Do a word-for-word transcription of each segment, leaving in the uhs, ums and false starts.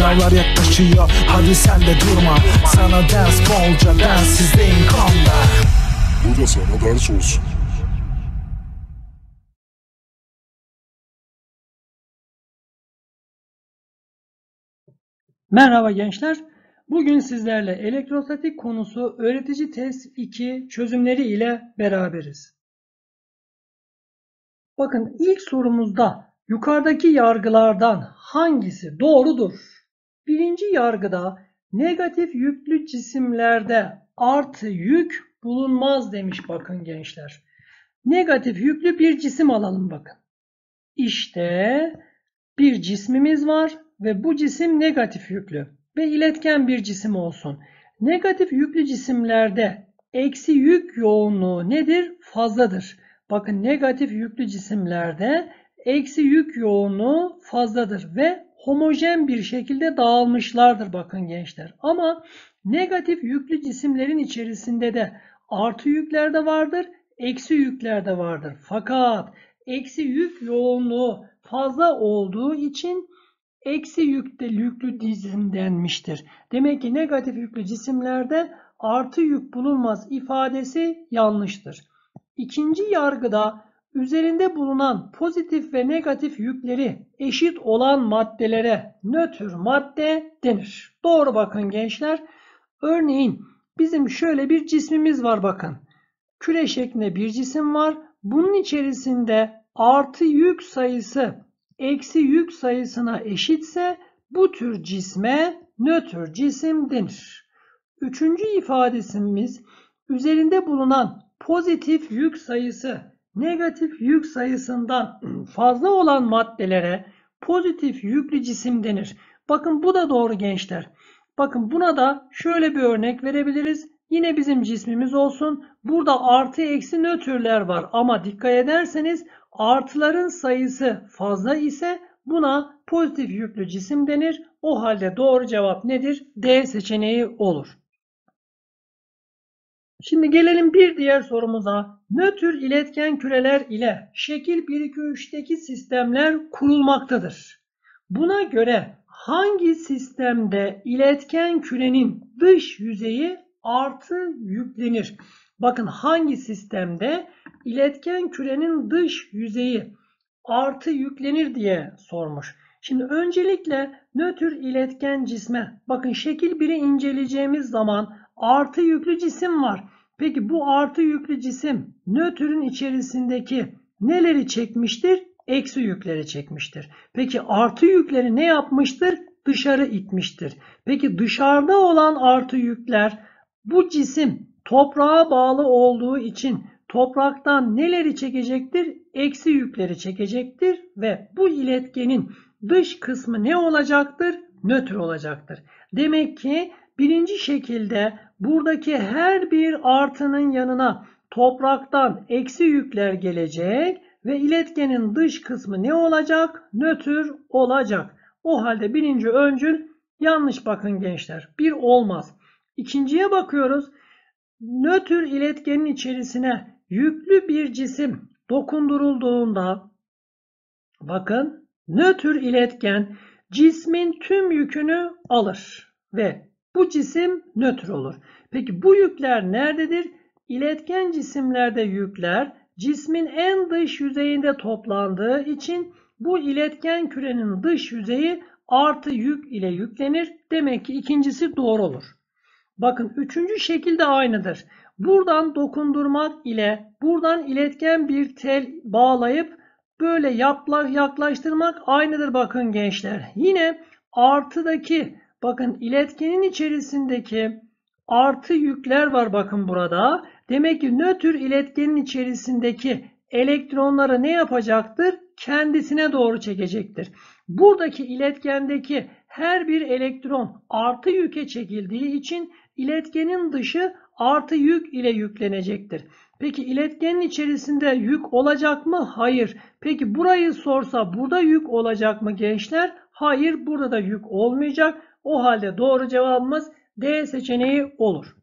Sınavlar yaklaşıyor, hadi sen de durma. Sana ders bolca, densizliğin kanda. Bu da sana ders olsun. Merhaba gençler. Bugün sizlerle elektrostatik konusu öğretici test iki çözümleri ile beraberiz. Bakın ilk sorumuzda yukarıdaki yargılardan hangisi doğrudur? Birinci yargıda negatif yüklü cisimlerde artı yük bulunmaz demiş bakın gençler. Negatif yüklü bir cisim alalım bakın. İşte bir cismimiz var ve bu cisim negatif yüklü ve iletken bir cisim olsun. Negatif yüklü cisimlerde eksi yük yoğunluğu nedir? Fazladır. Bakın negatif yüklü cisimlerde eksi yük yoğunluğu fazladır ve homojen bir şekilde dağılmışlardır bakın gençler. Ama negatif yüklü cisimlerin içerisinde de artı yükler de vardır, eksi yükler de vardır. Fakat eksi yük yoğunluğu fazla olduğu için eksi yüklü, yüklü cisim denmiştir. Demek ki negatif yüklü cisimlerde artı yük bulunmaz ifadesi yanlıştır. İkinci yargıda üzerinde bulunan pozitif ve negatif yükleri eşit olan maddelere nötr madde denir. Doğru bakın gençler. Örneğin bizim şöyle bir cismimiz var bakın. Küre şeklinde bir cisim var. Bunun içerisinde artı yük sayısı eksi yük sayısına eşitse bu tür cisme nötr cisim denir. Üçüncü ifadesimiz üzerinde bulunan pozitif yük sayısı negatif yük sayısından fazla olan maddelere pozitif yüklü cisim denir. Bakın bu da doğru gençler. Bakın buna da şöyle bir örnek verebiliriz. Yine bizim cismimiz olsun. Burada artı eksi nötrler var ama dikkat ederseniz artıların sayısı fazla ise buna pozitif yüklü cisim denir. O halde doğru cevap nedir? D seçeneği olur. Şimdi gelelim bir diğer sorumuza. Nötr iletken küreler ile şekil bir iki üç'teki sistemler kurulmaktadır. Buna göre hangi sistemde iletken kürenin dış yüzeyi artı yüklenir? Bakın hangi sistemde iletken kürenin dış yüzeyi artı yüklenir diye sormuş. Şimdi öncelikle nötr iletken cisme bakın şekil biri inceleyeceğimiz zaman artı yüklü cisim var. Peki bu artı yüklü cisim nötrün içerisindeki neleri çekmiştir? Eksi yükleri çekmiştir. Peki artı yükleri ne yapmıştır? Dışarı itmiştir. Peki dışarıda olan artı yükler bu cisim toprağa bağlı olduğu için topraktan neleri çekecektir? Eksi yükleri çekecektir ve bu iletkenin dış kısmı ne olacaktır? Nötr olacaktır. Demek ki birinci şekilde buradaki her bir artının yanına topraktan eksi yükler gelecek ve iletkenin dış kısmı ne olacak? Nötr olacak. O halde birinci öncül yanlış bakın gençler. Bir olmaz. İkinciye bakıyoruz. Nötr iletkenin içerisine yüklü bir cisim dokundurulduğunda bakın nötr iletken cismin tüm yükünü alır ve bu cisim nötr olur. Peki bu yükler nerededir? İletken cisimlerde yükler cismin en dış yüzeyinde toplandığı için bu iletken kürenin dış yüzeyi artı yük ile yüklenir. Demek ki ikincisi doğru olur. Bakın üçüncü şekil de aynıdır. Buradan dokundurmak ile buradan iletken bir tel bağlayıp böyle yaklaştırmak aynıdır bakın gençler. Yine artıdaki bakın iletkenin içerisindeki artı yükler var bakın burada. Demek ki nötr iletkenin içerisindeki elektronları ne yapacaktır? Kendisine doğru çekecektir. Buradaki iletkendeki her bir elektron artı yüke çekildiği için iletkenin dışı artı yük ile yüklenecektir. Peki iletkenin içerisinde yük olacak mı? Hayır. Peki burayı sorsa burada yük olacak mı gençler? Hayır, burada da yük olmayacak. O halde doğru cevabımız D seçeneği olur.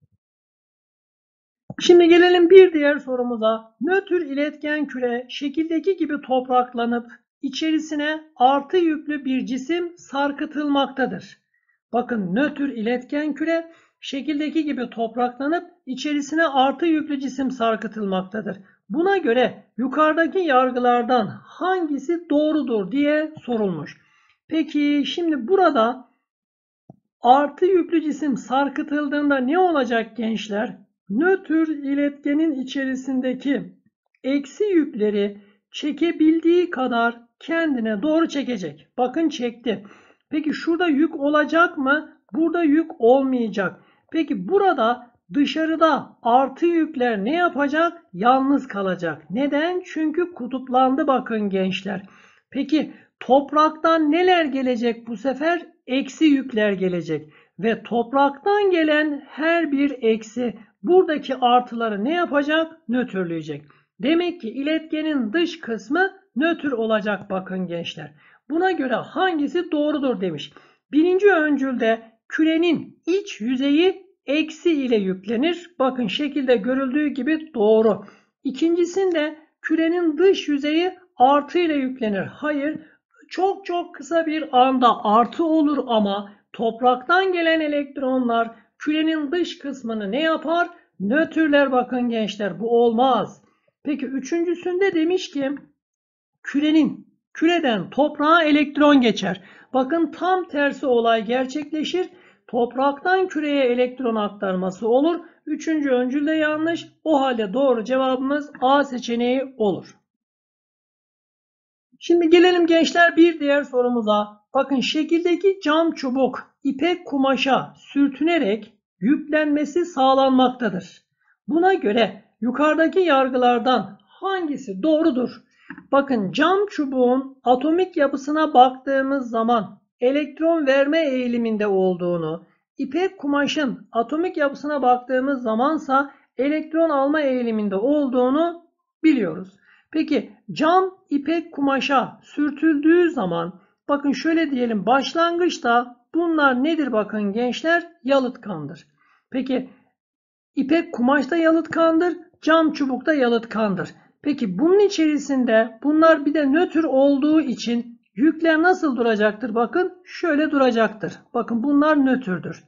Şimdi gelelim bir diğer sorumuza. Nötr iletken küre şekildeki gibi topraklanıp içerisine artı yüklü bir cisim sarkıtılmaktadır. Bakın nötr iletken küre şekildeki gibi topraklanıp içerisine artı yüklü cisim sarkıtılmaktadır. Buna göre yukarıdaki yargılardan hangisi doğrudur diye sorulmuş. Peki şimdi burada artı yüklü cisim sarkıtıldığında ne olacak gençler? Nötr iletkenin içerisindeki eksi yükleri çekebildiği kadar kendine doğru çekecek. Bakın çekti. Peki şurada yük olacak mı? Burada yük olmayacak. Peki burada dışarıda artı yükler ne yapacak? Yalnız kalacak. Neden? Çünkü kutuplandı bakın gençler. Peki topraktan neler gelecek bu sefer? Eksi yükler gelecek. Ve topraktan gelen her bir eksi buradaki artıları ne yapacak? Nötrleyecek. Demek ki iletkenin dış kısmı nötr olacak bakın gençler. Buna göre hangisi doğrudur demiş. Birinci öncülde kürenin iç yüzeyi eksi ile yüklenir. Bakın şekilde görüldüğü gibi doğru. İkincisinde kürenin dış yüzeyi artı ile yüklenir. Hayır, çok çok kısa bir anda artı olur ama topraktan gelen elektronlar kürenin dış kısmını ne yapar? Nötrler bakın gençler, bu olmaz. Peki üçüncüsünde demiş ki kürenin küreden toprağa elektron geçer. Bakın tam tersi olay gerçekleşir. Topraktan küreye elektron aktarması olur. Üçüncü öncül de yanlış. O halde doğru cevabımız A seçeneği olur. Şimdi gelelim gençler bir diğer sorumuza. Bakın şekildeki cam çubuk ipek kumaşa sürtünerek yüklenmesi sağlanmaktadır. Buna göre yukarıdaki yargılardan hangisi doğrudur? Bakın cam çubuğun atomik yapısına baktığımız zaman elektron verme eğiliminde olduğunu, ipek kumaşın atomik yapısına baktığımız zamansa elektron alma eğiliminde olduğunu biliyoruz. Peki cam ipek kumaşa sürtüldüğü zaman bakın şöyle diyelim, başlangıçta bunlar nedir bakın gençler? Yalıtkandır. Peki ipek kumaşta yalıtkandır, cam çubukta yalıtkandır. Peki bunun içerisinde bunlar bir de nötr olduğu için yükler nasıl duracaktır? Bakın şöyle duracaktır. Bakın bunlar nötrdür.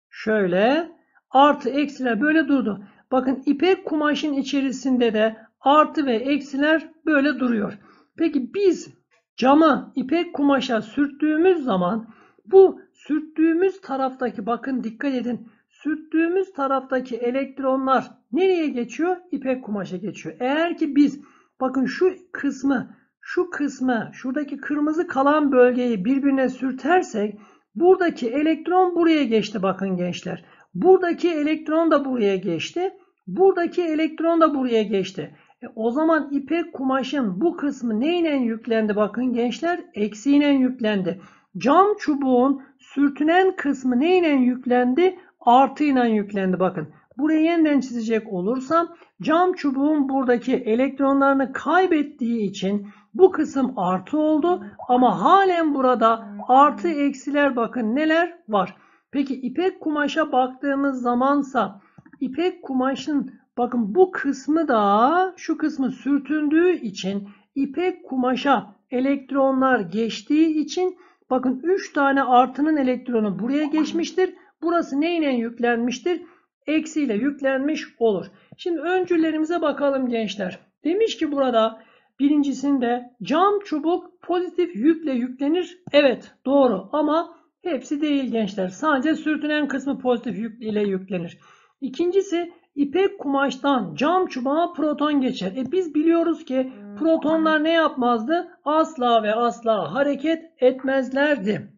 Şöyle artı eksiler böyle durdu. Bakın ipek kumaşın içerisinde de artı ve eksiler böyle duruyor. Peki biz camı ipek kumaşa sürttüğümüz zaman bu sürttüğümüz taraftaki, bakın dikkat edin, sürttüğümüz taraftaki elektronlar nereye geçiyor? İpek kumaşa geçiyor. Eğer ki biz bakın şu kısmı, şu kısmı, şuradaki kırmızı kalan bölgeyi birbirine sürtersek buradaki elektron buraya geçti bakın gençler. Buradaki elektron da buraya geçti. Buradaki elektron da buraya geçti. E o zaman ipek kumaşın bu kısmı neyle yüklendi bakın gençler? Eksiyle yüklendi. Cam çubuğun sürtünen kısmı neyle yüklendi? Artıyla yüklendi bakın. Burayı yeniden çizecek olursam cam çubuğun buradaki elektronlarını kaybettiği için bu kısım artı oldu. Ama halen burada artı eksiler bakın neler var. Peki ipek kumaşa baktığımız zamansa ipek kumaşın bakın bu kısmı da şu kısmı sürtündüğü için ipek kumaşa elektronlar geçtiği için bakın üç tane artının elektronu buraya geçmiştir. Burası neyle yüklenmiştir? Eksiyle yüklenmiş olur. Şimdi öncüllerimize bakalım gençler. Demiş ki burada birincisinde cam çubuk pozitif yükle yüklenir. Evet doğru ama hepsi değil gençler. Sadece sürtünen kısmı pozitif yük ile yüklenir. İkincisi ipek kumaştan cam çubuğa proton geçer. E biz biliyoruz ki protonlar ne yapmazdı? Asla ve asla hareket etmezlerdi.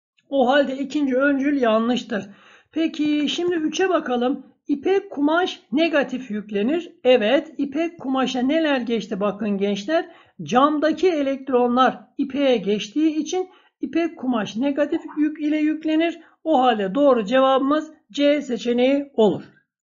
O halde ikinci öncül yanlıştır. Peki şimdi üçe bakalım. İpek kumaş negatif yüklenir. Evet, ipek kumaşa neler geçti bakın gençler. Camdaki elektronlar ipeğe geçtiği için ipek kumaş negatif yük ile yüklenir. O halde doğru cevabımız C seçeneği olur.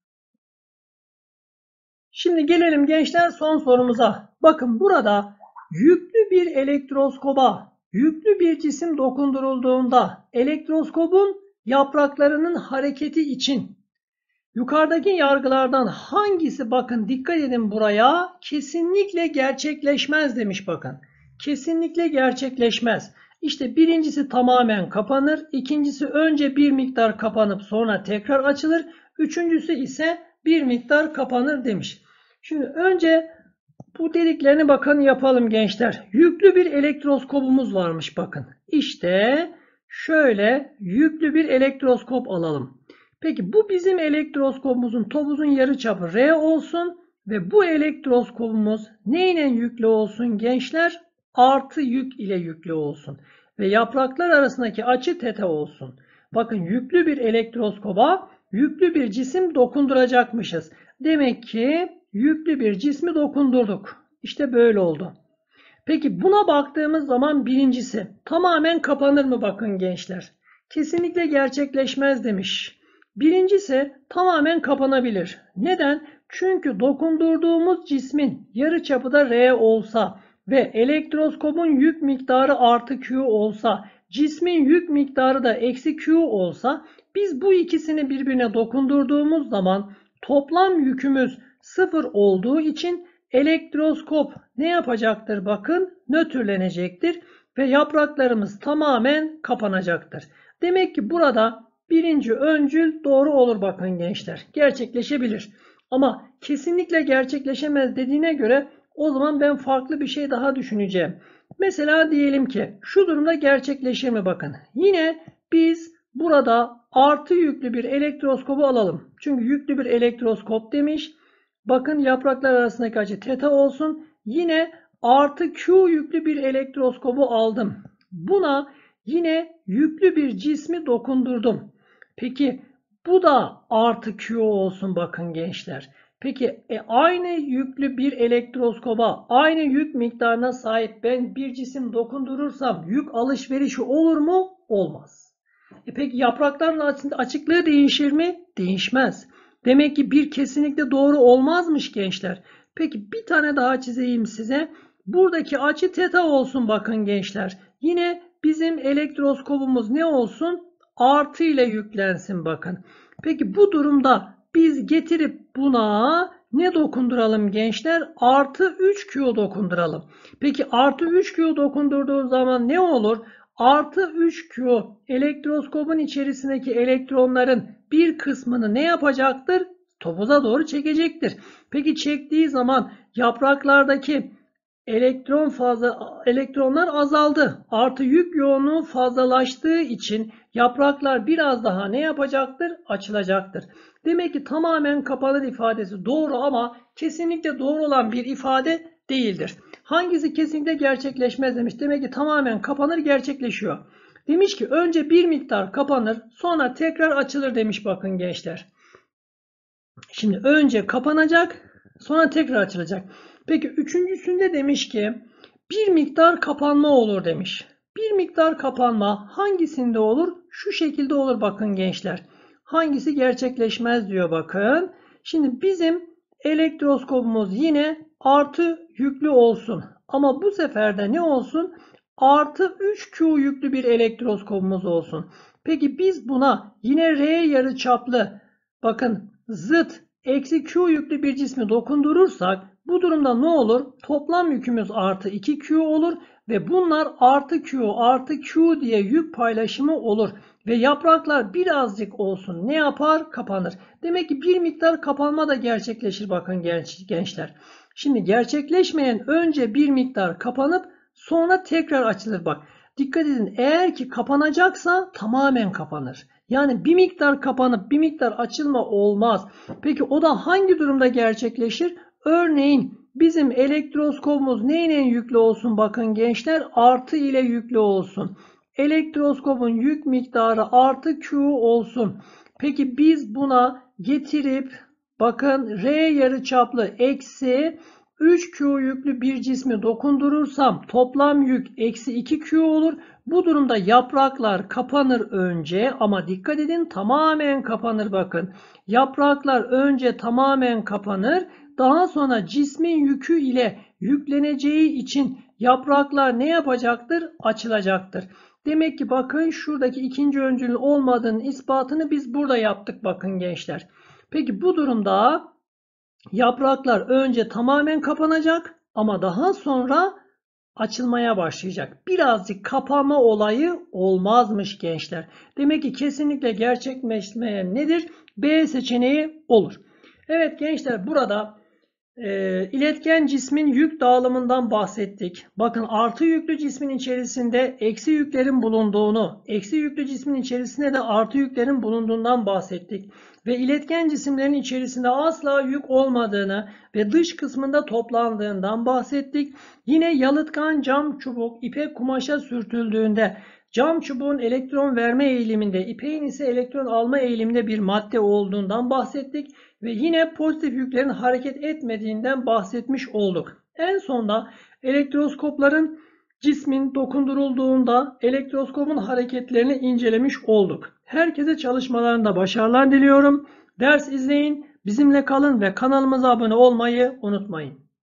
Şimdi gelelim gençler son sorumuza. Bakın burada yüklü bir elektroskoba yüklü bir cisim dokundurulduğunda elektroskobun yapraklarının hareketi için yukarıdaki yargılardan hangisi bakın dikkat edin buraya kesinlikle gerçekleşmez demiş bakın. Kesinlikle gerçekleşmez. İşte birincisi tamamen kapanır, ikincisi önce bir miktar kapanıp sonra tekrar açılır, üçüncüsü ise bir miktar kapanır demiş. Şimdi önce bu dediklerini bakın yapalım gençler. Yüklü bir elektroskopumuz varmış bakın. İşte şöyle yüklü bir elektroskop alalım. Peki bu bizim elektroskopumuzun topuzun yarıçapı R olsun ve bu elektroskopumuz neyle yüklü olsun gençler? Artı yük ile yüklü olsun. Ve yapraklar arasındaki açı teta olsun. Bakın yüklü bir elektroskoba yüklü bir cisim dokunduracakmışız. Demek ki yüklü bir cismi dokundurduk. İşte böyle oldu. Peki buna baktığımız zaman birincisi tamamen kapanır mı bakın gençler? Kesinlikle gerçekleşmez demiş. Birincisi tamamen kapanabilir. Neden? Çünkü dokundurduğumuz cismin yarıçapı da R olsa ve elektroskopun yük miktarı artı Q olsa, cismin yük miktarı da eksi Q olsa biz bu ikisini birbirine dokundurduğumuz zaman toplam yükümüz sıfır olduğu için elektroskop ne yapacaktır? Bakın nötrlenecektir ve yapraklarımız tamamen kapanacaktır. Demek ki burada birinci öncül doğru olur bakın gençler. Gerçekleşebilir. Ama kesinlikle gerçekleşemez dediğine göre o zaman ben farklı bir şey daha düşüneceğim. Mesela diyelim ki şu durumda gerçekleşir mi bakın. Yine biz burada artı yüklü bir elektroskobu alalım. Çünkü yüklü bir elektroskop demiş. Bakın yapraklar arasındaki açı teta olsun. Yine artı Q yüklü bir elektroskobu aldım. Buna yine yüklü bir cismi dokundurdum. Peki bu da artı Q olsun bakın gençler. Peki e, aynı yüklü bir elektroskoba aynı yük miktarına sahip ben bir cisim dokundurursam yük alışverişi olur mu? Olmaz. E peki yaprakların açıklığı değişir mi? Değişmez. Demek ki bir kesinlikle doğru olmazmış gençler. Peki bir tane daha çizeyim size. Buradaki açı teta olsun bakın gençler. Yine bizim elektroskopumuz ne olsun? Artı ile yüklensin bakın. Peki bu durumda biz getirip buna ne dokunduralım gençler? Artı üç Q dokunduralım. Peki artı üç Q dokundurduğu zaman ne olur? Artı üç Q elektroskopun içerisindeki elektronların bir kısmını ne yapacaktır? Topuza doğru çekecektir. Peki çektiği zaman yapraklardaki elektron fazla elektronlar azaldı. Artı yük yoğunluğu fazlalaştığı için yapraklar biraz daha ne yapacaktır? Açılacaktır. Demek ki tamamen kapanır ifadesi doğru ama kesinlikle doğru olan bir ifade değildir. Hangisi kesinlikle gerçekleşmez demiş. Demek ki tamamen kapanır gerçekleşiyor. Demiş ki önce bir miktar kapanır sonra tekrar açılır demiş bakın gençler. Şimdi önce kapanacak sonra tekrar açılacak. Peki üçüncüsünde demiş ki bir miktar kapanma olur demiş. Bir miktar kapanma hangisinde olur? Şu şekilde olur bakın gençler. Hangisi gerçekleşmez diyor bakın. Şimdi bizim elektroskopumuz yine artı yüklü olsun. Ama bu sefer de ne olsun? Artı üç Q yüklü bir elektroskopumuz olsun. Peki biz buna yine R yarıçaplı bakın zıt eksi Q yüklü bir cismi dokundurursak bu durumda ne olur? Toplam yükümüz artı iki Q olur ve bunlar artı Q artı Q diye yük paylaşımı olur. Ve yapraklar birazcık olsun ne yapar? Kapanır. Demek ki bir miktar kapanma da gerçekleşir bakın genç, gençler. Şimdi gerçekleşmeyen önce bir miktar kapanıp sonra tekrar açılır bak. Dikkat edin eğer ki kapanacaksa tamamen kapanır. Yani bir miktar kapanıp bir miktar açılma olmaz. Peki o da hangi durumda gerçekleşir? Örneğin bizim elektroskopumuz neyle yüklü olsun bakın gençler? Artı ile yüklü olsun. Elektroskopun yük miktarı artı Q olsun. Peki biz buna getirip bakın R yarıçaplı eksi üç Q yüklü bir cismi dokundurursam toplam yük eksi iki Q olur. Bu durumda yapraklar kapanır önce ama dikkat edin tamamen kapanır bakın. Yapraklar önce tamamen kapanır. Daha sonra cismin yükü ile yükleneceği için yapraklar ne yapacaktır? Açılacaktır. Demek ki bakın şuradaki ikinci öncülün olmadığının ispatını biz burada yaptık bakın gençler. Peki bu durumda yapraklar önce tamamen kapanacak ama daha sonra açılmaya başlayacak. Birazcık kapanma olayı olmazmış gençler. Demek ki kesinlikle gerçekleşmeyen nedir? B seçeneği olur. Evet gençler, burada e, iletken cismin yük dağılımından bahsettik. Bakın, artı yüklü cismin içerisinde eksi yüklerin bulunduğunu, eksi yüklü cismin içerisinde de artı yüklerin bulunduğundan bahsettik. Ve iletken cisimlerin içerisinde asla yük olmadığını ve dış kısmında toplandığından bahsettik. Yine yalıtkan cam çubuk ipek kumaşa sürtüldüğünde cam çubuğun elektron verme eğiliminde, ipeğin ise elektron alma eğiliminde bir madde olduğundan bahsettik. Ve yine pozitif yüklerin hareket etmediğinden bahsetmiş olduk. En sonda elektroskopların cismin dokundurulduğunda elektroskopun hareketlerini incelemiş olduk. Herkese çalışmalarında başarılar diliyorum. Ders izleyin, bizimle kalın ve kanalımıza abone olmayı unutmayın.